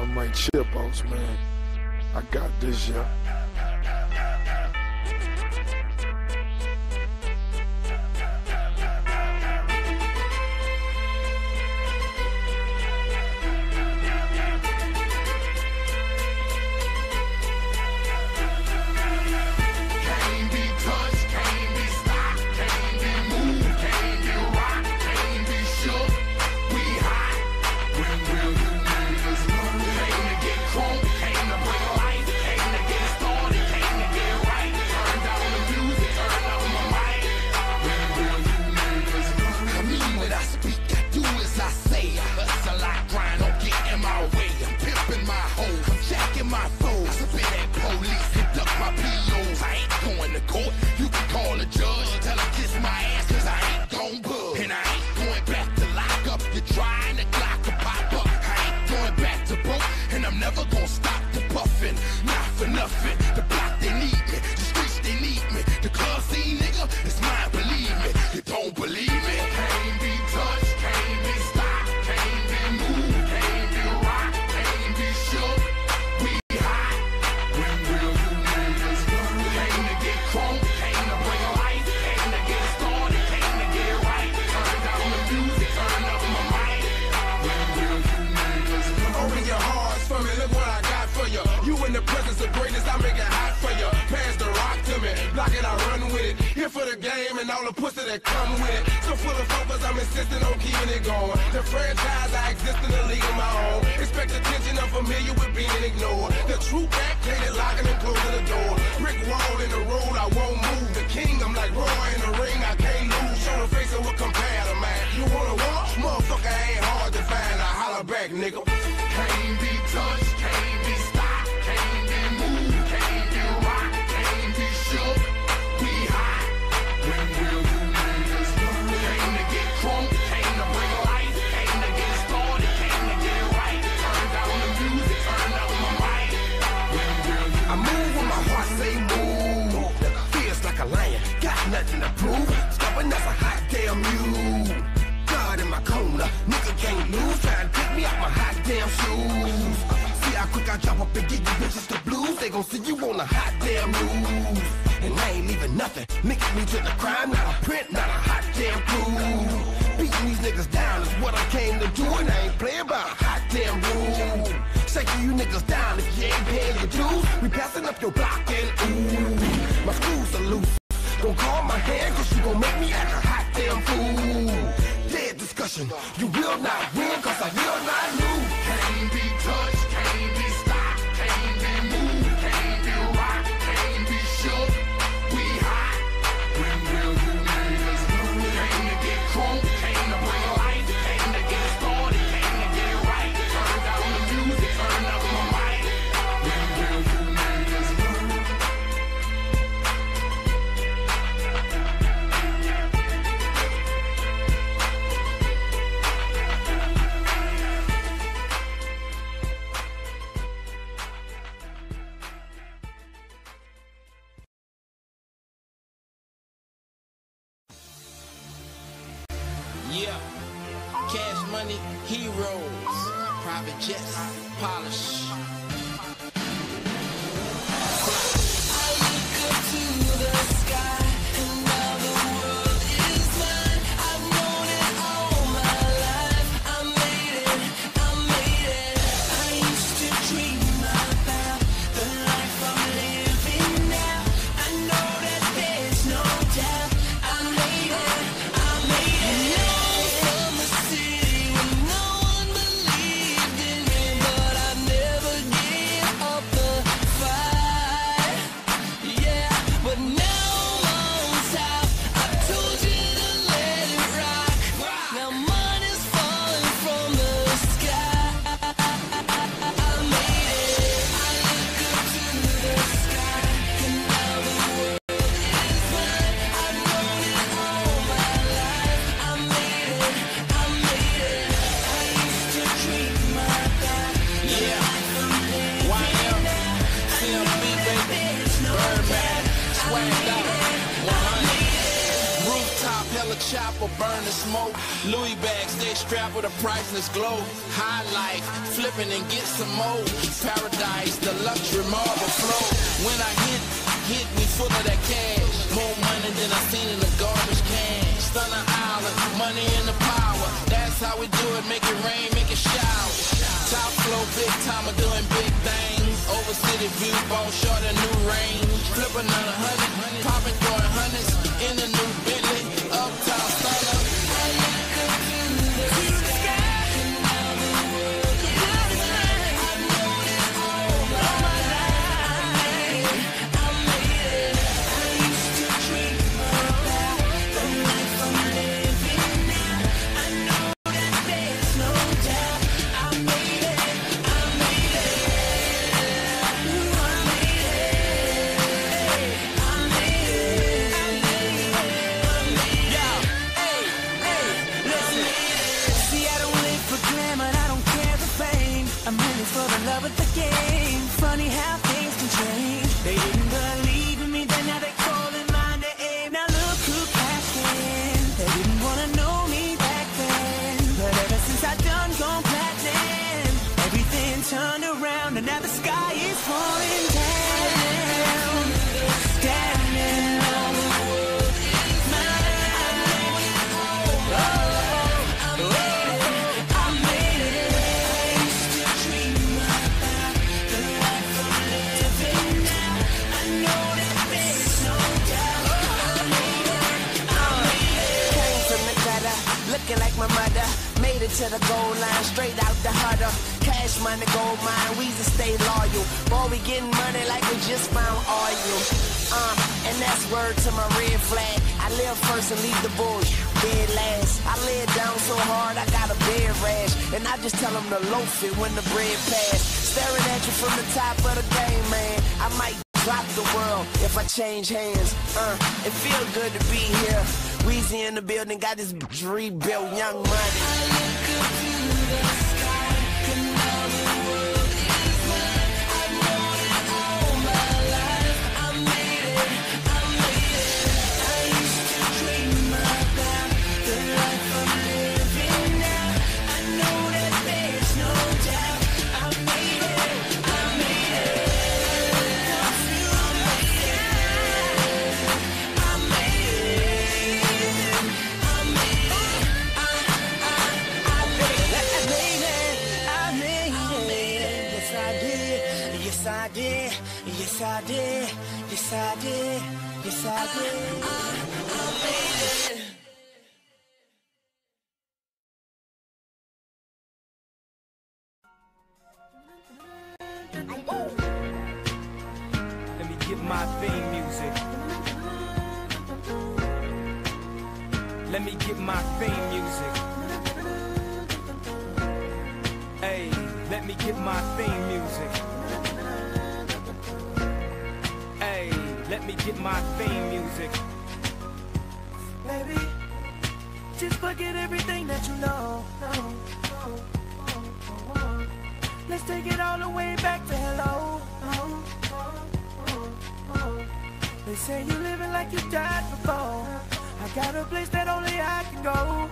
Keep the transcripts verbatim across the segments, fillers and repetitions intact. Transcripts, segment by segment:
I'm like Chipos, man. I got this, yeah. Yeah, Cash Money, Heroes, Private Jets, Polish. I look up to the sky, and now the world is mine. I've known it all my life. I made it, I made it. I used to dream about the life I'm living now. I know that there's no doubt. I made it, I made it. From a city where no one believed in me, but I've never chopper, burn the smoke. Louis bags, stay strapped with a priceless glow. High life, flipping and get some more. Paradise, the luxury marble flow. When I hit, hit me full of that cash. More money than I seen in a garbage can. Stunner Island, money in the power. That's how we do it, make it rain, make it shower. Top flow, big timer, doing big things. Over city view, ball short a new range. Flip another hundred, popping throwing hundreds. In a new Bentley, uptown stunner. I look up to the sky, and now the world is mine. I've known it all my life. I made it. I used to dream about the life I'm living now. I know that there's no doubt. I made it. I made it. I made it. I made it. I made it. Yo, hey, hey, listen. See, I don't live for glamour, I don't care for fame. I'm in it for the love of the game. Funny how things can change. They didn't believe in me, then now they calling my name. Now look who cashed in. They didn't wanna know me back then, but ever since I done gone platinum, everything turned around and now the sky is falling down. Down now. Looking like my mother, made it to the goal line, straight out the huddle. Cash money, gold mine, we just stay loyal. Boy, we getting money like we just found oil. Uh, and that's word to my red flag. I live first and leave the bullshit dead last. I lay it down so hard, I got a bed rash. And I just tell them to loaf it when the bread pass. Staring at you from the top of the game, man. I might drop the world if I change hands. Uh, it feel good to be here. Weezy in the building, got this rebuilt Young Money. I look up to the sky, and now the world is mine. I've known it all my life. I made it, I made it. I used to dream about the life I'm living now. I know that there's no doubt. I made it, I made it. Yes, I did. Yes, I did. Yes, I did. Yes, I did. I, I made it. Let me get my theme music. Let me get my theme music. Hey, let me get my theme music. Hey, let me get my theme music. Baby, just forget everything that you know. Let's take it all the way back to hello. They say you living like you died before. I got a place that only I can go.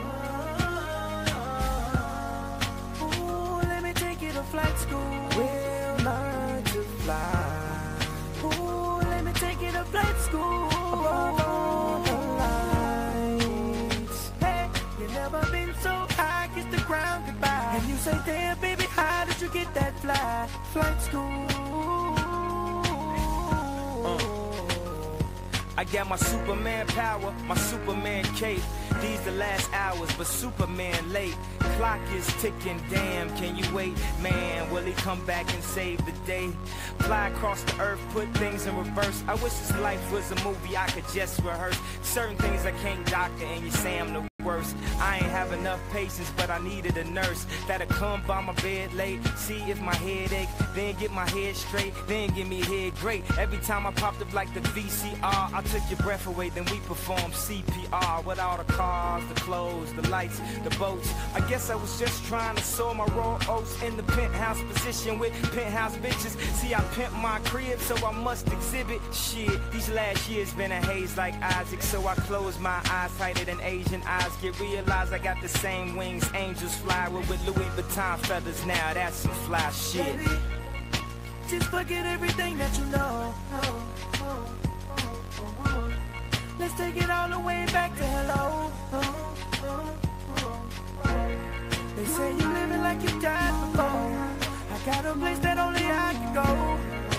Ooh, let me take you to flight school. We'll learn to fly. Ooh, let me take you to flight school. Above all the lights. Hey, you never been so high, kiss the ground goodbye. And you say, damn baby, how did you get that fly? Flight school. I got my Superman power, my Superman cape. These the last hours, but Superman late. Clock is ticking, damn, can you wait? Man, will he come back and save the day? Fly across the earth, put things in reverse. I wish this life was a movie I could just rehearse. Certain things I can't doctor, and you say I'm the worst. I ain't have enough patience, but I needed a nurse that'll come by my bed late, see if my head ache, then get my head straight, then give me head great. Every time I popped up like the V C R, I took your breath away, then we performed C P R with all the cars, the clothes, the lights, the boats. I guess I was just trying to sow my raw oats in the penthouse position with penthouse bitches. See, I pimp my crib, so I must exhibit shit. These last years been a haze like Isaac, so I close my eyes tighter than Asian eyes get. Realize I got the same wings angels fly with, with Louis Vuitton feathers. Now that's some fly shit. Baby, just forget everything that you know. Oh, oh, oh, oh, oh. Let's take it all the way back to hello. Oh, oh, oh, oh. They say you living like you died before. I got a place that only I can go.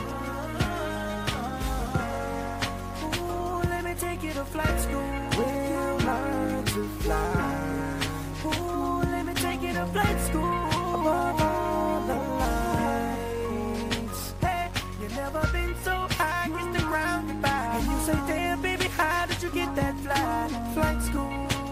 Ooh, let me take you to flight school. We'll learn to fly. Ooh, let me take you to flight school. Above all the lights. Hey, you never been so high, kiss the ground goodbye. And you say, damn baby, how did you get that fly? Flight school.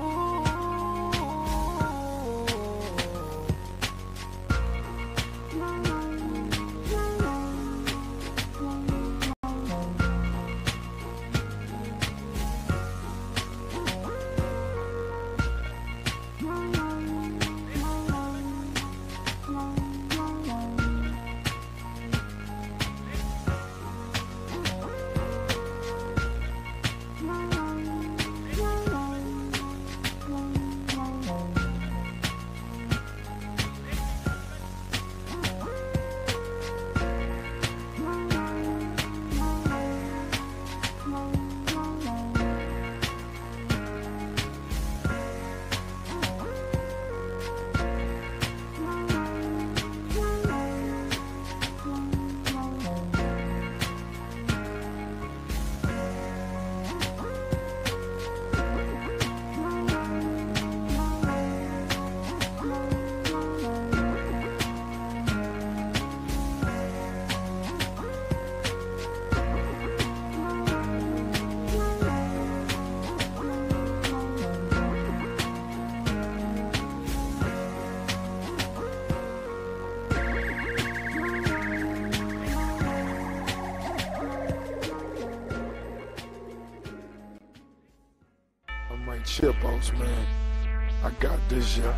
Chip boss, man. I got this, yeah.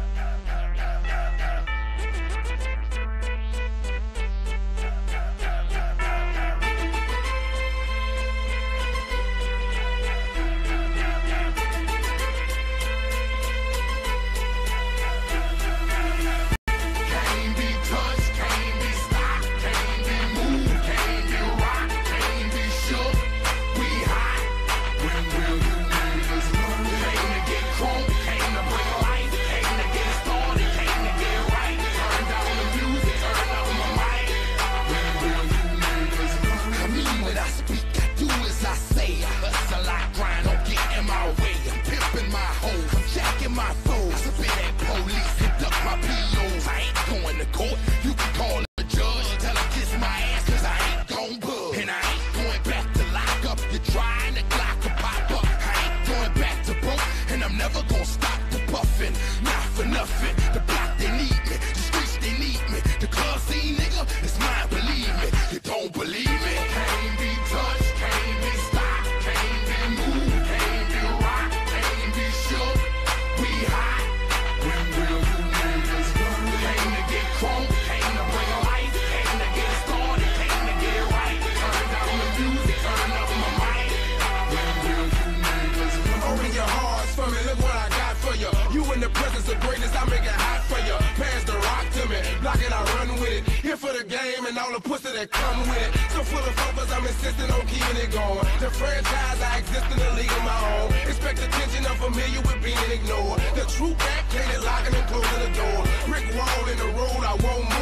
And all the pussy that come with it. So full of focus, I'm insisting on keeping it going. The franchise, I exist in a league of my own. Expect attention, I'm familiar with being ignored. The true back, can't locking and closing the door. Brick wall in the road, I won't move.